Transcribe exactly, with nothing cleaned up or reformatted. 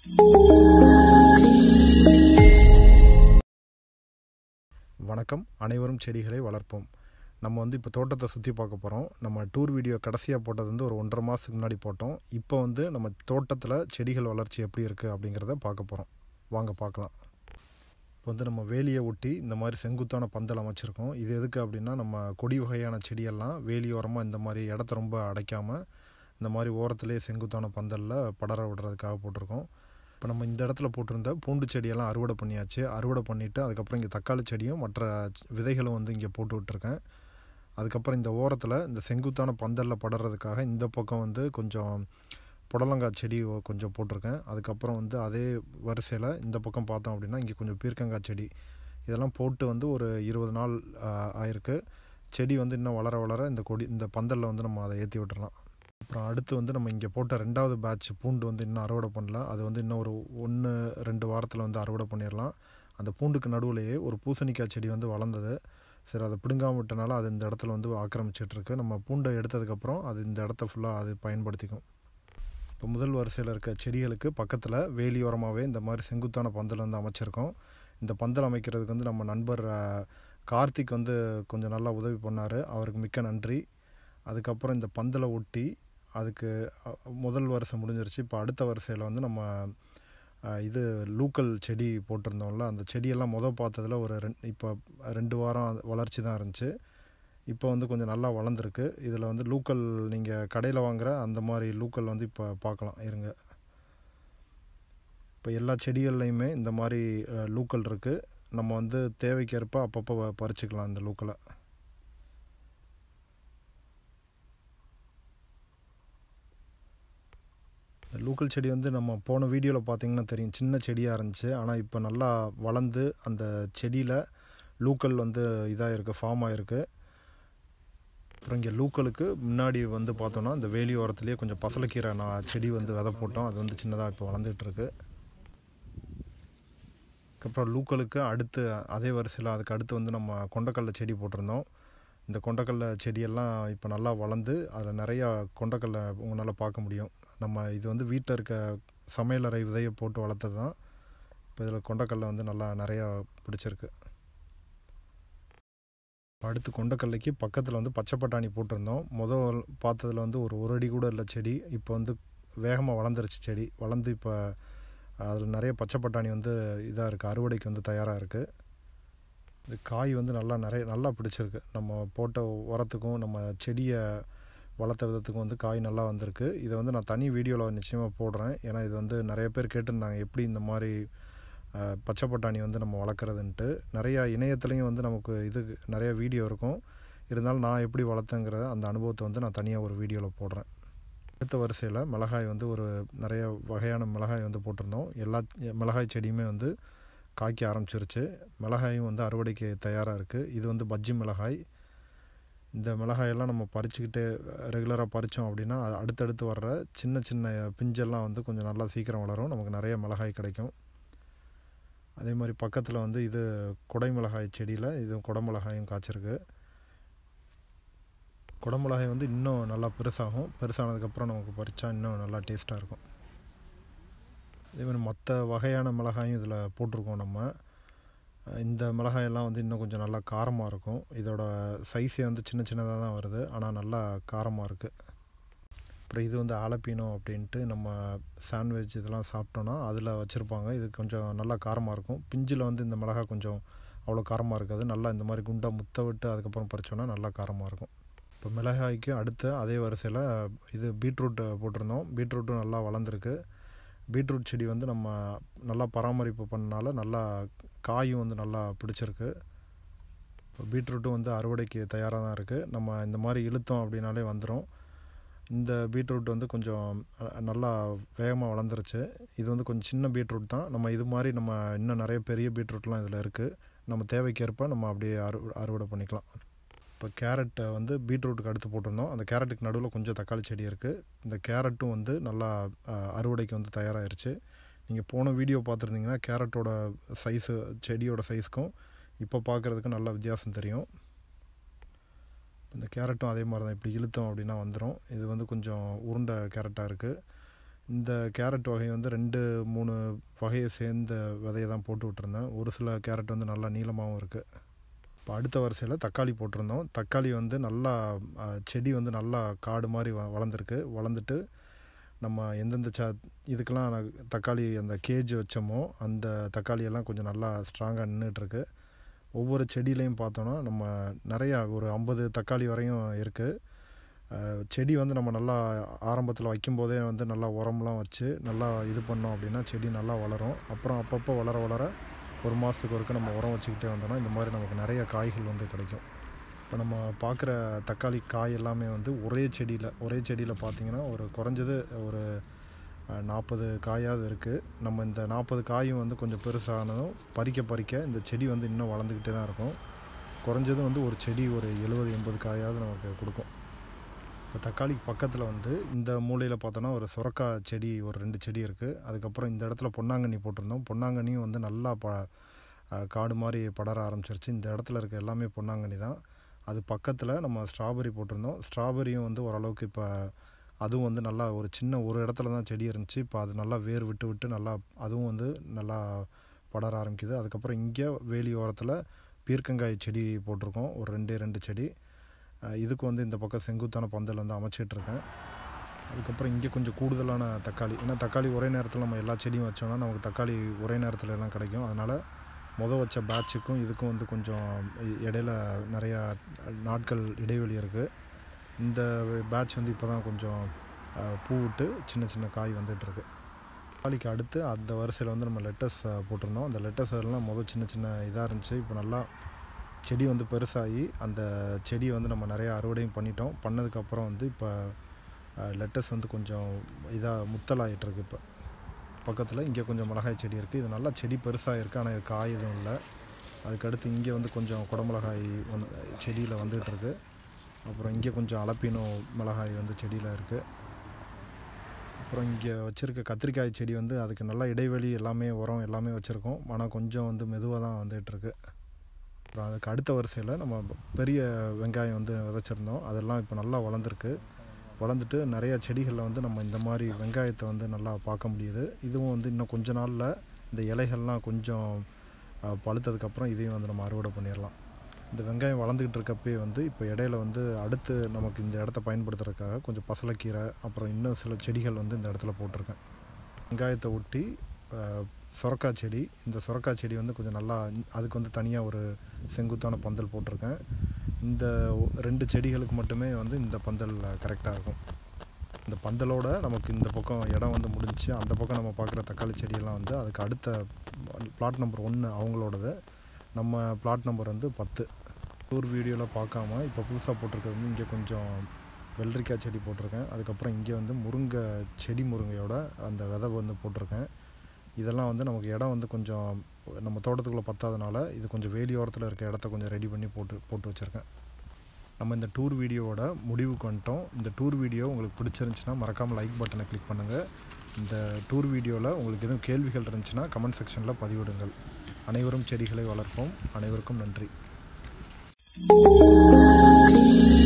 வணக்கம், அனைவரும் செடிகளை வளர்ப்போம். நம்ம வந்து இப்போ தோட்டத்தை சுற்றி பார்க்க போகிறோம். நம்ம டூர் வீடியோ கடைசியாக போட்டது வந்து ஒரு ஒன்றரை மாதத்துக்கு முன்னாடி போட்டோம். இப்போ வந்து நம்ம தோட்டத்தில் செடிகள் வளர்ச்சி எப்படி இருக்குது அப்படிங்கிறத பார்க்க போகிறோம். வாங்க பார்க்கலாம். இப்போ வந்து நம்ம வேலியை ஒட்டி இந்த மாதிரி செங்குத்தான பந்தல் அமைச்சிருக்கோம். இது எதுக்கு அப்படின்னா, நம்ம கொடி வகையான செடியெல்லாம் வேலியோரமாக இந்த மாதிரி இடத்த ரொம்ப அடைக்காமல் இந்த மாதிரி ஓரத்துலேயே செங்குத்தான பந்தலில் படர விடுறதுக்காக போட்டிருக்கோம். இப்போ நம்ம இந்த இடத்துல போட்டிருந்த பூண்டு செடியெல்லாம் அறுவடை பண்ணியாச்சு. அறுவடை பண்ணிவிட்டு அதுக்கப்புறம் இங்கே தக்காளி செடியும் மற்ற விதைகளும் வந்து இங்கே போட்டு விட்டுருக்கேன். அதுக்கப்புறம் இந்த ஓரத்தில் இந்த செங்குத்தான பந்தலில் படறதுக்காக இந்த பக்கம் வந்து கொஞ்சம் புடலங்காய் செடி கொஞ்சம் போட்டிருக்கேன். அதுக்கப்புறம் வந்து அதே வரிசையில் இந்த பக்கம் பார்த்தோம் அப்படின்னா இங்கே கொஞ்சம் பீர்க்கங்காய் செடி இதெல்லாம் போட்டு வந்து ஒரு இருபது நாள் ஆயிருக்கு. செடி வந்து இன்னும் வளர வளர இந்த கொடி இந்த பந்தலில் வந்து நம்ம அதை ஏற்றி விட்டுறலாம். அப்புறம் அடுத்து வந்து நம்ம இங்கே போட்ட ரெண்டாவது பேட்ச் பூண்டு வந்து இன்னும் அறுவடை பண்ணல. அது வந்து இன்னும் ஒரு ஒன்று ரெண்டு வாரத்தில் வந்து அறுவடை பண்ணிடலாம். அந்த பூண்டுக்கு நடுவுலையே ஒரு பூசணிக்காய் செடி வந்து வளர்ந்தது. சரி, அதை பிடுங்காமல் விட்டனால அது இந்த இடத்துல வந்து ஆக்கிரமிச்சிட்ருக்கு. நம்ம பூண்டை எடுத்ததுக்கப்புறம் அது இந்த இடத்த ஃபுல்லாக அது பயன்படுத்திக்கும். இப்போ முதல் வரிசையில் இருக்க செடிகளுக்கு பக்கத்தில் வேலியோரமாகவே இந்த மாதிரி செங்குத்தான பந்தல் வந்து அமைச்சிருக்கோம். இந்த பந்தல் அமைக்கிறதுக்கு வந்து நம்ம நண்பர் கார்த்திக் வந்து கொஞ்சம் நல்லா உதவி பண்ணார். அவருக்கு மிக்க நன்றி. அதுக்கப்புறம் இந்த பந்தலை ஒட்டி அதுக்கு முதல் வருஷம் முடிஞ்சிருச்சு. இப்போ அடுத்த வரிசையில் வந்து நம்ம இது லூக்கல் செடி போட்டிருந்தோம்ல, அந்த செடியெல்லாம் மொதல் பார்த்ததில் ஒரு ரெண்டு இப்போ ரெண்டு வாரம் வளர்ச்சி தான் இருந்துச்சு. இப்போ வந்து கொஞ்சம் நல்லா வளர்ந்துருக்கு. இதில் வந்து லூக்கல் நீங்கள் கடையில் வாங்குகிற அந்த மாதிரி லூக்கல் வந்து இப்போ பார்க்கலாம் இருங்க. இப்போ எல்லா செடிகள்லையுமே இந்த மாதிரி லூக்கல் இருக்குது. நம்ம வந்து தேவைக்கேற்ப அப்பப்போ பறிச்சுக்கலாம் இந்த லூக்கலை. லூக்கல் செடி வந்து நம்ம போன வீடியோவில் பார்த்திங்கன்னா தெரியும், சின்ன செடியாக இருந்துச்சு. ஆனால் இப்போ நல்லா வளர்ந்து அந்த செடியில் லூக்கல் வந்து இதாக இருக்குது, ஃபார்ம் ஆகிருக்கு. அப்புறம் இங்கே லூக்கலுக்கு முன்னாடி வந்து பார்த்தோன்னா இந்த வேலி ஓரத்துலேயே கொஞ்சம் பசலைக்கீரை நான் செடி வந்து விதை போட்டோம். அது வந்து சின்னதாக இப்போ வளர்ந்துட்டுருக்கு. அதுக்கப்புறம் லூக்கலுக்கு அடுத்து அதே வரிசையில் அதுக்கு அடுத்து வந்து நம்ம கொண்டக்கடலை செடி போட்டிருந்தோம். இந்த கொண்டக்கடலை செடியெல்லாம் இப்போ நல்லா வளர்ந்து அதில் நிறையா கொண்டக்கடலை உங்களால் பார்க்க முடியும். நம்ம இது வந்து வீட்டில் இருக்க சமையலறை விதையை போட்டு வளர்த்தது தான். இப்போ இதில் கொண்டக்கடலை வந்து நல்லா நிறையா பிடிச்சிருக்கு. அடுத்து கொண்டக்கடலைக்கு பக்கத்தில் வந்து பச்சை பட்டாணி போட்டிருந்தோம். முதல் பார்த்ததில் வந்து ஒரு ஒரு அடி கூட இல்லை செடி. இப்போ வந்து வேகமாக வளர்ந்துருச்சு செடி. வளர்ந்து இப்போ அதில் நிறைய பச்சை பட்டாணி வந்து இதாக இருக்குது, அறுவடைக்கு வந்து தயாராக இருக்குது. இது காய் வந்து நல்லா நிறைய நல்லா பிடிச்சிருக்கு. நம்ம போட்ட உரத்துக்கும் நம்ம செடியை வளர்த்த விதத்துக்கும் வந்து காய் நல்லா வந்திருக்கு. இதை வந்து நான் தனி வீடியோவில் நிச்சயமாக போடுறேன். ஏன்னா இது வந்து நிறைய பேர் கேட்டிருந்தாங்க எப்படி இந்த மாதிரி பச்சை பட்டாணி வந்து நம்ம வளர்க்குறதுன்ட்டு. நிறையா இணையத்துலேயும் வந்து நமக்கு இது நிறைய வீடியோ இருக்கும். இருந்தாலும் நான் எப்படி வளர்த்தேங்கிற அந்த அனுபவத்தை வந்து நான் தனியாக ஒரு வீடியோவில் போடுறேன். அடுத்த வரிசையில் மிளகாய் வந்து ஒரு நிறைய வகையான மிளகாய் வந்து போட்டிருந்தோம். எல்லா மிளகாய் செடியுமே வந்து காய்க்க ஆரம்பிச்சிருச்சு. மிளகாயும் வந்து அறுவடைக்கு தயாராக இருக்குது. இது வந்து பஜ்ஜி மிளகாய். இந்த மிளகாயெல்லாம் நம்ம பறிச்சுக்கிட்டு ரெகுலராக பறித்தோம் அப்படின்னா அடுத்தடுத்து வர்ற சின்ன சின்ன பிஞ்செல்லாம் வந்து கொஞ்சம் நல்லா சீக்கிரம் வளரும். நமக்கு நிறைய மிளகாய் கிடைக்கும். அதே மாதிரி பக்கத்தில் வந்து இது குடை மிளகாய் செடியில் இது குடை மிளகாயும் காய்ச்சிருக்கு. குடை மிளகாய் வந்து இன்னும் நல்லா பெருசாகும். பெருசானதுக்கப்புறம் நமக்கு பறித்தா இன்னும் நல்லா டேஸ்ட்டாக இருக்கும். அதே மாதிரி மற்ற வகையான மிளகாயும் இதில் போட்டிருக்கோம். நம்ம இந்த மிளகாயெல்லாம் வந்து இன்னும் கொஞ்சம் நல்லா காரமாக இருக்கும். இதோட சைஸே வந்து சின்ன சின்னதாக தான் வருது, ஆனால் நல்லா காரமாக இருக்குது. அப்புறம் இது வந்து ஆலப்பீனோ அப்படின்ட்டு நம்ம சாண்ட்விச் இதெல்லாம் சாப்பிட்டோன்னா அதில் வச்சுருப்பாங்க. இது கொஞ்சம் நல்லா காரமாக இருக்கும். பிஞ்சில் வந்து இந்த மிளகாய் கொஞ்சம் அவ்வளோ காரமாக இருக்காது. நல்லா இந்த மாதிரி குண்டா முத்த விட்டு அதுக்கப்புறம் பறித்தோன்னா நல்லா காரமாக இருக்கும். இப்போ மிளகாய்க்கு அடுத்து அதே வரிசையில் இது பீட்ரூட் போட்டிருந்தோம். பீட்ரூட்டும் நல்லா வளர்ந்துருக்கு. பீட்ரூட் செடி வந்து நம்ம நல்லா பராமரிப்பு பண்ணனால நல்லா காயும் வந்து நல்லா பிடிச்சிருக்கு. இப்போ பீட்ரூட்டும் வந்து அறுவடைக்கு தயாராக தான் இருக்குது. நம்ம இந்த மாதிரி இழுத்தோம் அப்படின்னாலே வந்துடும். இந்த பீட்ரூட் வந்து கொஞ்சம் நல்லா வேகமாக வளர்ந்துருச்சு. இது வந்து கொஞ்சம் சின்ன பீட்ரூட் தான். நம்ம இது மாதிரி நம்ம இன்னும் நிறைய பெரிய பீட்ரூட்லாம் இதில் இருக்குது. நம்ம தேவைக்கேற்ப நம்ம அப்படியே அறு அறுவடை பண்ணிக்கலாம். இப்போ கேரட்டை வந்து பீட்ரூட்டுக்கு அடுத்து போட்டிருந்தோம். அந்த கேரட்டுக்கு நடுவில் கொஞ்சம் தக்காளி செடி இருக்குது. இந்த கேரட்டும் வந்து நல்லா அறுவடைக்கு வந்து தயாராகிருச்சு. நீங்கள் போன வீடியோ பார்த்துருந்தீங்கன்னா கேரட்டோட சைஸு செடியோட சைஸுக்கும் இப்போ பார்க்குறதுக்கு நல்ல வித்தியாசம் தெரியும். இந்த கேரட்டும் அதே மாதிரி தான். இப்படி இழுத்தோம் அப்படின்னா வந்துடும். இது வந்து கொஞ்சம் உருண்டை கேரட்டாக இருக்குது. இந்த கேரட் வகை வந்து ரெண்டு மூணு வகையை சேர்ந்த விதையை தான் போட்டு விட்டுருந்தேன். ஒரு சில கேரட் வந்து நல்லா நீளமாகவும் இருக்குது. இப்போ அடுத்த வரிசையில் தக்காளி போட்டிருந்தோம். தக்காளி வந்து நல்லா செடி வந்து நல்லா காடு மாதிரி வ வளர்ந்துருக்கு. வளர்ந்துட்டு நம்ம எந்தெந்த ச இதுக்கெல்லாம் தக்காளி அந்த கேஜ் வச்சோமோ அந்த தக்காளியெல்லாம் கொஞ்சம் நல்லா ஸ்ட்ராங்காக நின்றுட்டுருக்கு. ஒவ்வொரு செடியிலையும் பார்த்தோன்னா நம்ம நிறையா ஒரு ஐம்பது தக்காளி வரையும் இருக்குது. செடி வந்து நம்ம நல்லா ஆரம்பத்தில் வைக்கும்போதே வந்து நல்லா உரம்லாம் வச்சு நல்லா இது பண்ணோம் அப்படின்னா செடி நல்லா வளரும். அப்புறம் அப்பப்போ வளர வளர ஒரு மாதத்துக்கு ஒருக்க நம்ம உரம் வச்சுக்கிட்டே வந்தோம்னா இந்த மாதிரி நமக்கு நிறைய காய்கள் வந்து கிடைக்கும். இப்போ நம்ம பார்க்குற தக்காளி காய் எல்லாமே வந்து ஒரே செடியில் ஒரே செடியில் பார்த்திங்கன்னா ஒரு குறைஞ்சது ஒரு நாற்பது காயாவது இருக்குது. நம்ம இந்த நாற்பது காயும் வந்து கொஞ்சம் பெருசானதும் பறிக்க பறிக்க இந்த செடி வந்து இன்னும் வளர்ந்துக்கிட்டே தான் இருக்கும். குறைஞ்சது வந்து ஒரு செடி ஒரு எழுபது எண்பது காயாவது நமக்கு கொடுக்கும். இப்போ தக்காளிக்கு பக்கத்தில் வந்து இந்த மூலையில் பார்த்தோன்னா ஒரு சுரக்காய் செடி ஒரு ரெண்டு செடி இருக்குது. அதுக்கப்புறம் இந்த இடத்துல பொன்னாங்கண்ணி போட்டிருந்தோம். பொன்னாங்கண்ணியும் வந்து நல்லா ப காடு மாதிரி படர ஆரம்பிச்சிருச்சு. இந்த இடத்துல இருக்க எல்லாமே பொன்னாங்கண்ணி தான். அது பக்கத்தில் நம்ம ஸ்ட்ராபெரி போட்டிருந்தோம். ஸ்ட்ராபெரியும் வந்து ஓரளவுக்கு இப்போ அதுவும் வந்து நல்லா ஒரு சின்ன ஒரு இடத்துல தான் செடி இருந்துச்சு. இப்போ அது நல்லா வேர் விட்டு விட்டு நல்லா அதுவும் வந்து நல்லா படர ஆரம்பிக்குது. அதுக்கப்புறம் இங்கே வேலி ஓரத்தில் பீர்க்கங்காய் செடி போட்டிருக்கோம், ஒரு ரெண்டே ரெண்டு செடி. இதுக்கு வந்து இந்த பக்கம் செங்குத்தான பந்தல் வந்து அமைச்சிட்ருக்கேன். அதுக்கப்புறம் இங்கே கொஞ்சம் கூடுதலான தக்காளி, ஏன்னா தக்காளி ஒரே நேரத்தில் நம்ம எல்லா செடியும் வச்சோம்னா நமக்கு தக்காளி ஒரே நேரத்தில் எல்லாம் கிடைக்கும். அதனால் மொதல் வச்ச பேட்சுக்கும் இதுக்கும் வந்து கொஞ்சம் இடையில நிறையா நாட்கள் இடைவெளி இருக்குது. இந்த பேட்ச் வந்து இப்போ தான் கொஞ்சம் பூ விட்டு சின்ன சின்ன காய் வந்துகிட்ருக்கு. தக்காளிக்கு அடுத்து அந்த வரிசையில் வந்து நம்ம லெட்டஸ் போட்டிருந்தோம். அந்த லெட்டஸ் எல்லாம் மொதல் சின்ன சின்ன இதாக இருந்துச்சு. இப்போ நல்லா செடி வந்து பெருசாகி அந்த செடியை வந்து நம்ம நிறையா அறுவடையும் பண்ணிட்டோம். பண்ணதுக்கப்புறம் வந்து இப்போ லெட்டஸ் வந்து கொஞ்சம் இதாக முத்தலாகிட்டுருக்கு. இப்போ பக்கத்தில் இங்கே கொஞ்சம் மிளகாய் செடி இருக்குது. இது நல்லா செடி பெருசாக இருக்குது, ஆனால் இது காய் எதுவும் இல்லை. அதுக்கடுத்து இங்கே வந்து கொஞ்சம் குடமிளகாய் வந்து செடியில் வந்துகிட்ருக்கு. அப்புறம் இங்கே கொஞ்சம் அலப்பினோ மிளகாய் வந்து செடியில் இருக்குது. அப்புறம் இங்கே வச்சுருக்க கத்திரிக்காய் செடி வந்து அதுக்கு நல்லா இடைவெளி எல்லாமே உரம் எல்லாமே வச்சுருக்கோம். ஆனால் கொஞ்சம் வந்து மெதுவாக தான் வந்துகிட்ருக்கு. அப்புறம் அதுக்கு அடுத்த வரிசையில் நம்ம பெரிய வெங்காயம் வந்து விதைச்சிருந்தோம். அதெல்லாம் இப்போ நல்லா வளர்ந்துருக்கு. வளர்ந்துட்டு நிறையா செடிகளில் வந்து நம்ம இந்த மாதிரி வெங்காயத்தை வந்து நல்லா பார்க்க முடியுது. இதுவும் வந்து இன்னும் கொஞ்ச நாளில் இந்த இலைகள்லாம் கொஞ்சம் பழுத்ததுக்கப்புறம் இதையும் வந்து நம்ம அறுவடை பண்ணிடலாம். இந்த வெங்காயம் வளர்ந்துக்கிட்டு இருக்கப்பே வந்து இப்போ இடையில வந்து அடுத்து நமக்கு இந்த இடத்த பயன்படுத்துறதுக்காக கொஞ்சம் பசலைக்கீரை அப்புறம் இன்னும் சில செடிகள் வந்து இந்த இடத்துல போட்டிருக்கேன். வெங்காயத்தை ஒட்டி சுரக்காய் செடி, இந்த சுரக்காய் செடி வந்து கொஞ்சம் நல்லா அதுக்கு வந்து தனியாக ஒரு செங்குத்தான பந்தல் போட்டிருக்கேன். இந்த ரெண்டு செடிகளுக்கு மட்டுமே வந்து இந்த பந்தல் கரெக்டாக இருக்கும். இந்த பந்தலோட நமக்கு இந்த பக்கம் இடம் வந்து முடிஞ்சு அந்த பக்கம் நம்ம பார்க்குற தக்காளி செடியெல்லாம் வந்து அதுக்கு அடுத்த பிளாட் நம்பர் ஒன்று அவங்களோடது. நம்ம பிளாட் நம்பர் வந்து பத்து. ஒரு வீடியோவில் பார்க்காம இப்போ புதுசாக போட்டிருக்கிறது வந்து இங்கே கொஞ்சம் வெள்ளரிக்காய் செடி போட்டிருக்கேன். அதுக்கப்புறம் இங்கே வந்து முருங்கை செடி முருங்கையோட அந்த விதை வந்து போட்டிருக்கேன். இதெல்லாம் வந்து நமக்கு இடம் வந்து கொஞ்சம் நம்ம தோட்டத்துக்குள்ளே பத்தாதனால இது கொஞ்சம் வேலியோரத்தில் இருக்க இடத்த கொஞ்சம் ரெடி பண்ணி போட்டு போட்டு வச்சுருக்கேன். நம்ம இந்த டூர் வீடியோவோட முடிவுக்கு வந்துட்டோம். இந்த டூர் வீடியோ உங்களுக்கு பிடிச்சிருந்துச்சின்னா மறக்காமல் லைக் பட்டனை கிளிக் பண்ணுங்கள். இந்த டூர் வீடியோவில் உங்களுக்கு எதுவும் கேள்விகள் இருந்துச்சுன்னா கமெண்ட் செக்ஷனில் பதிவிடுங்கள். அனைவரும் செடிகளை வளர்ப்போம். அனைவருக்கும் நன்றி.